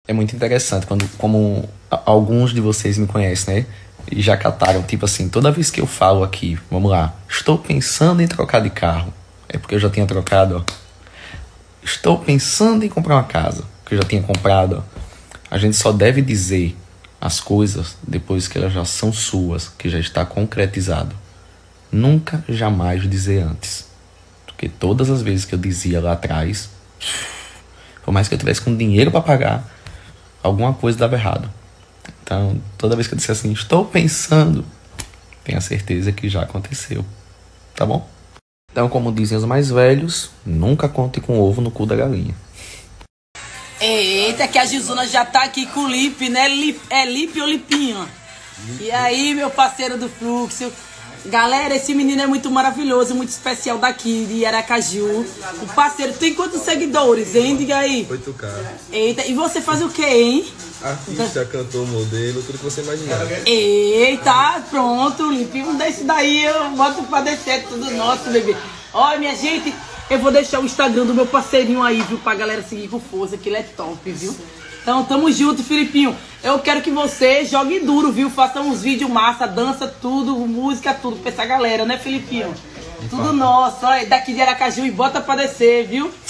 É muito interessante quando, como alguns de vocês me conhecem, né? E já cataram, tipo assim, toda vez que eu falo aqui, vamos lá, estou pensando em trocar de carro. É porque eu já tinha trocado, ó. Estou pensando em comprar uma casa, que eu já tinha comprado, ó. A gente só deve dizer as coisas depois que elas já são suas, que já está concretizado. Nunca, jamais dizer antes. Porque todas as vezes que eu dizia lá atrás, por mais que eu tivesse com dinheiro para pagar, alguma coisa dava errado. Então, toda vez que eu disser assim, estou pensando, tenha certeza que já aconteceu. Tá bom? Então, como dizem os mais velhos, nunca conte com ovo no cu da galinha. Eita, que a Gisuna já tá aqui com o Lipe, né? É Lipe ou Lipinho? E aí, meu parceiro do Fluxo? Galera, esse menino é muito maravilhoso, muito especial daqui, de Aracaju. O parceiro tem quantos seguidores, hein? Diga aí. 8K. Eita, e você faz o quê, hein? Artista, cantor, modelo, tudo que você imaginar. Eita, pronto, Lipe. Um desse daí eu boto pra descer tudo nosso, bebê. Olha, minha gente, eu vou deixar o Instagram do meu parceirinho aí, viu? Pra galera seguir com força, que ele é top, viu? Então, tamo junto, Filipinho. Eu quero que você jogue duro, viu? Faça uns vídeos massa, dança tudo, música, tudo pra essa galera, né, Filipinho? Tudo nosso. Olha, daqui de Aracaju e bota pra descer, viu?